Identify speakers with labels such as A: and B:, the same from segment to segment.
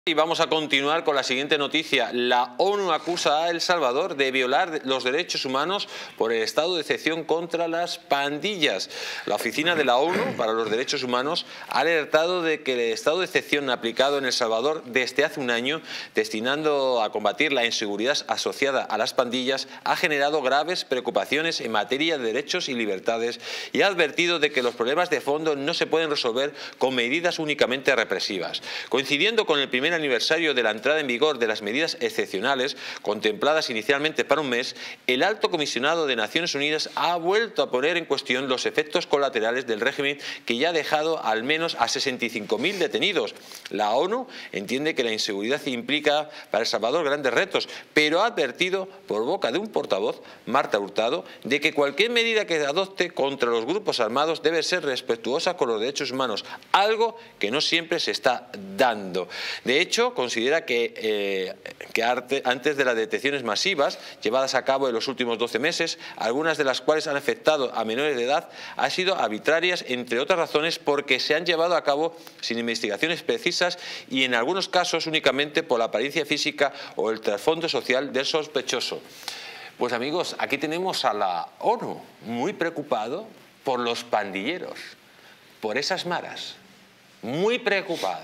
A: Y vamos a continuar con la siguiente noticia. La ONU acusa a El Salvador de violar los derechos humanos por el estado de excepción contra las pandillas. La Oficina de la ONU para los Derechos Humanos ha alertado de que el estado de excepción aplicado en El Salvador desde hace un año, destinando a combatir la inseguridad asociada a las pandillas, ha generado graves preocupaciones en materia de derechos y libertades y ha advertido de que los problemas de fondo no se pueden resolver con medidas únicamente represivas. Coincidiendo con el primer aniversario de la entrada en vigor de las medidas excepcionales, contempladas inicialmente para un mes, el Alto Comisionado de Naciones Unidas ha vuelto a poner en cuestión los efectos colaterales del régimen que ya ha dejado al menos a 65.000 detenidos. La ONU entiende que la inseguridad implica para El Salvador grandes retos, pero ha advertido por boca de un portavoz, Marta Hurtado, de que cualquier medida que adopte contra los grupos armados debe ser respetuosa con los derechos humanos, algo que no siempre se está dando. De hecho, considera que antes de las detenciones masivas llevadas a cabo en los últimos 12 meses, algunas de las cuales han afectado a menores de edad, han sido arbitrarias, entre otras razones porque se han llevado a cabo sin investigaciones precisas y en algunos casos únicamente por la apariencia física o el trasfondo social del sospechoso. Pues amigos, aquí tenemos a la ONU muy preocupado por los pandilleros, por esas maras, muy preocupado.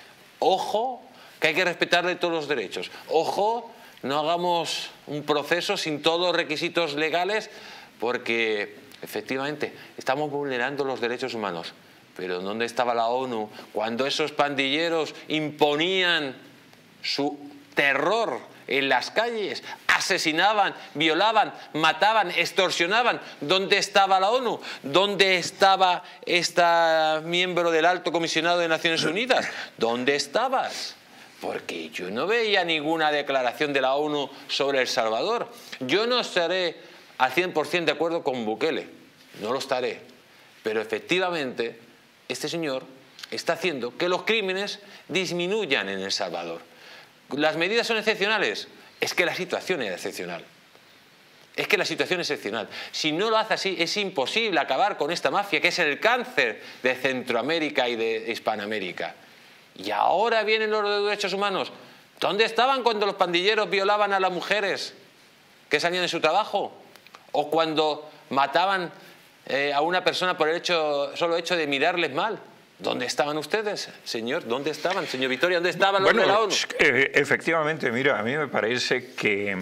A: Ojo, que hay que respetarle todos los derechos. Ojo, no hagamos un proceso sin todos los requisitos legales porque efectivamente estamos vulnerando los derechos humanos. Pero ¿dónde estaba la ONU cuando esos pandilleros imponían su terror en las calles, asesinaban, violaban, mataban, extorsionaban? ¿Dónde estaba la ONU? ¿Dónde estaba esta miembro del Alto Comisionado de Naciones Unidas? ¿Dónde estabas? Porque yo no veía ninguna declaración de la ONU sobre El Salvador. Yo no estaré al 100% de acuerdo con Bukele, no lo estaré, pero efectivamente este señor está haciendo que los crímenes disminuyan en El Salvador. ¿Las medidas son excepcionales? Es que la situación es excepcional. Es que la situación es excepcional. Si no lo hace así, es imposible acabar con esta mafia, que es el cáncer de Centroamérica y de Hispanoamérica. Y ahora vienen los de derechos humanos. ¿Dónde estaban cuando los pandilleros violaban a las mujeres que salían de su trabajo? ¿O cuando mataban a una persona por el solo hecho de mirarles mal? ¿Dónde estaban ustedes, señor? ¿Dónde estaban, señor Vitoria? ¿Dónde estaban los de la ONU?
B: Efectivamente, mira, a mí me parece que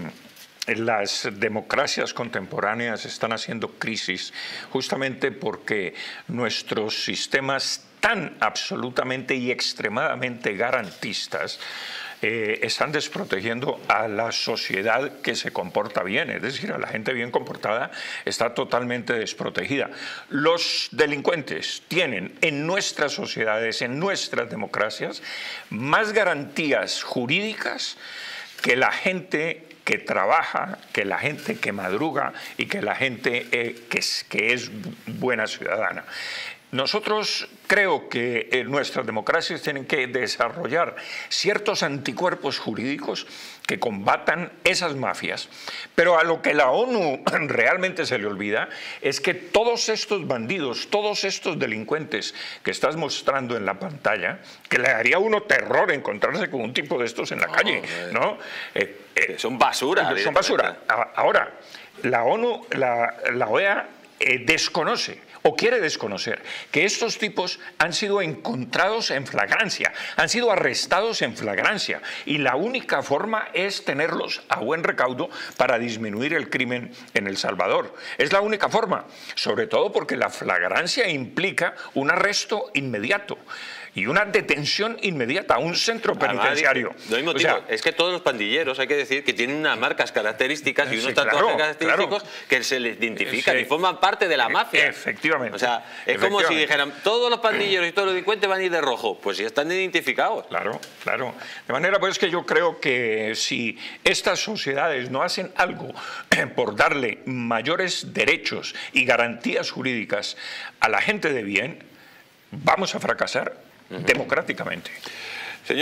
B: las democracias contemporáneas están haciendo crisis justamente porque nuestros sistemas tan absolutamente y extremadamente garantistas están desprotegiendo a la sociedad que se comporta bien, es decir, a la gente bien comportada está totalmente desprotegida. Los delincuentes tienen en nuestras sociedades, en nuestras democracias, más garantías jurídicas que la gente que trabaja, que la gente que madruga y que la gente que es buena ciudadana. Nosotros creo que nuestras democracias tienen que desarrollar ciertos anticuerpos jurídicos que combatan esas mafias, pero a lo que la ONU realmente se le olvida es que todos estos bandidos, todos estos delincuentes que estás mostrando en la pantalla, que le daría a uno terror encontrarse con un tipo de estos en la calle, ¿no?
A: Son basura.
B: Son basura. Ahora, la ONU, la OEA desconoce o quiere desconocer que estos tipos han sido encontrados en flagrancia, han sido arrestados en flagrancia y la única forma es tenerlos a buen recaudo para disminuir el crimen en El Salvador. Es la única forma, sobre todo porque la flagrancia implica un arresto inmediato y una detención inmediata, un centro penitenciario.
A: No hay motivo. O sea, es que todos los pandilleros, hay que decir, que tienen unas marcas características y unos tatuajes característicos que se les identifican y forman parte de la mafia.
B: Efectivamente.
A: O sea, es como si dijeran, todos los pandilleros y todos los delincuentes van a ir de rojo. Pues ya están identificados.
B: Claro, claro. De manera pues que yo creo que si estas sociedades no hacen algo por darle mayores derechos y garantías jurídicas a la gente de bien, vamos a fracasar democráticamente.